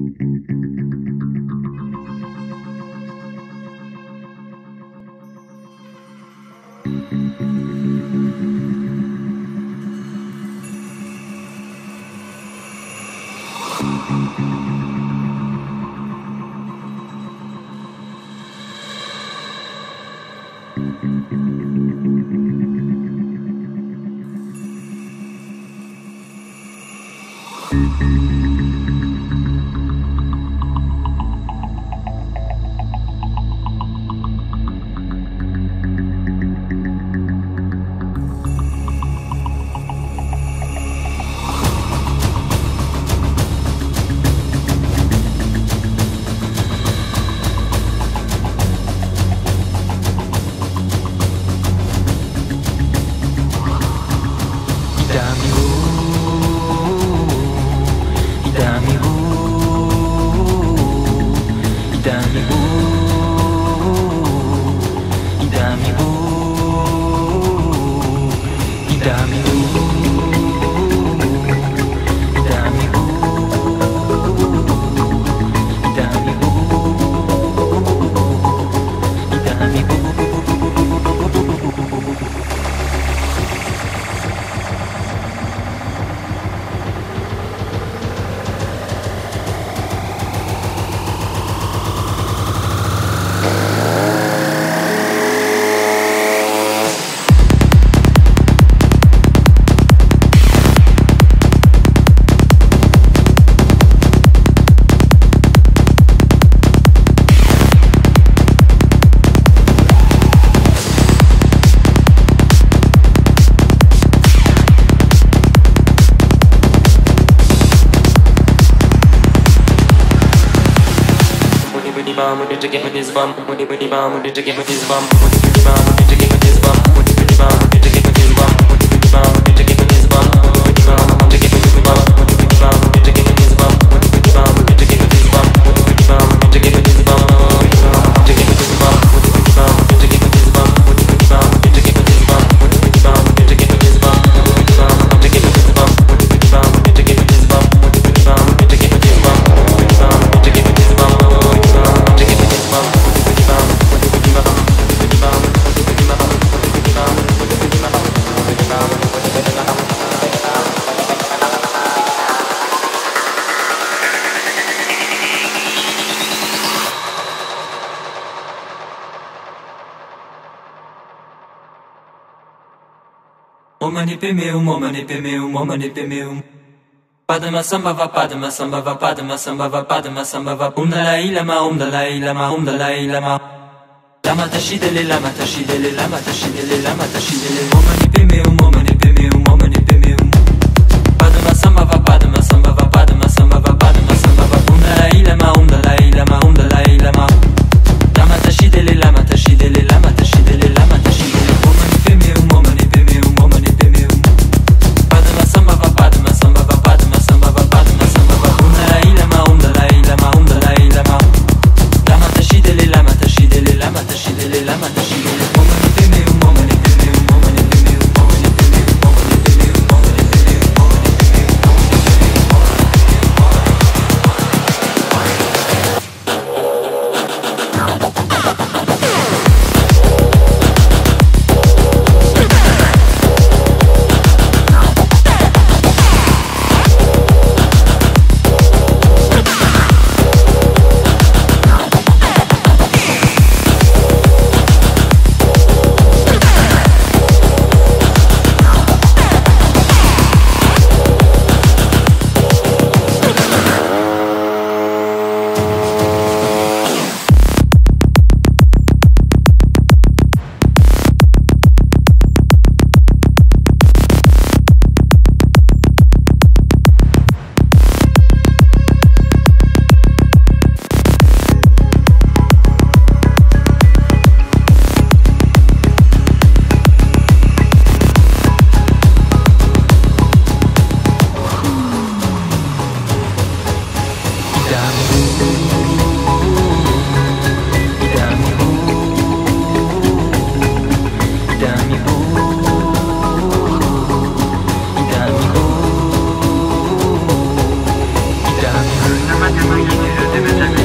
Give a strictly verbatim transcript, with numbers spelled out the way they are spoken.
to get with his bum. Woody woody bum, woody to get with his bum. Woody woody bum, woody to get with his bum. Woody woody bum, woody to get with his bum. Woody woody bum, woody to get with his bum. Woody woody bum, woody to get with his bum. Woody woody bum, woody to get with his bum. Woody woody bum, woody to get with his bum. Woody woody bum, woody to get with his bum. Woody woody bum, woody to get with his bum. Woody woody bum, woody to get with his bum. Woody woody bum, woody to get with his bum. Woody woody bum, woody to get with his bum. Woody woody bum, woody to get with his bum. Woody woody bum, woody to get with his bum. Woody woody bum, woody to get with his bum. Woody woody bum, woody to get with his bum. Woody woody bum, woody to get with his bum. Woody woody bum, woody woody bum, woody woody bum, woody woody bum, woody woody bum, woody woody bum, woody woody bum, woody woody bum. Omani pemeum, omani pemeum, omani pemeum. Padma sambhava, padma sambhava, padma sambhava, padma sambhava. Om Dalai Lama, Om Dalai Lama, Om Dalai Lama. Lama tashidele, lama tashidele, lama tashidele, lama tashidele. Omani pemeum, omani pemeum, omani pemeum. Padma sambhava, padma sambhava, padma sambhava, padma sambhava. Om Dalai Lama, Om Dalai Lama, Om Dalai Lama. Lama tashidele, lama tashidele, lama tashidele, lama tashidele. Omani pemeum, omani pemeum, omani pemeum. Padma sambhava, padma sambhava, padma sambhava, padma sambhava. Om Dalai Lama, Om Dalai Lama, Om Dalai Lama. Lama tashidele, lama tashidele, lama tashidele, lama tashidele. Omani pemeum, omani pemeum, omani pemeum, omani pemeum, omani pemeum, omani pemeum, omani pemeum, 山生きるてめさ